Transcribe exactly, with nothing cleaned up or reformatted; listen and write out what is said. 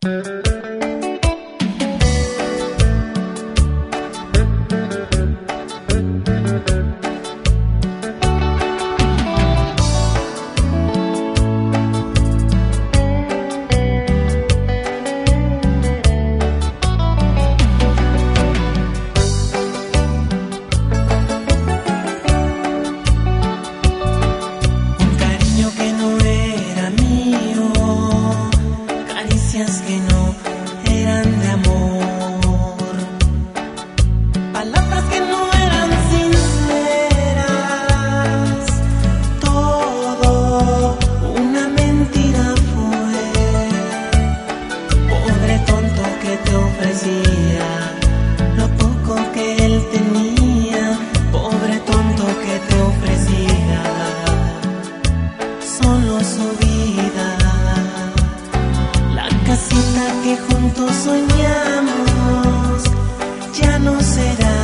Que no eran de amor, palabras que no eran sinceras, todo una mentira fue. Pobre tonto que te ofrecía lo poco que él tenía, pobre tonto que te ofrecía solo su vida. Casita que juntos soñamos ya no será.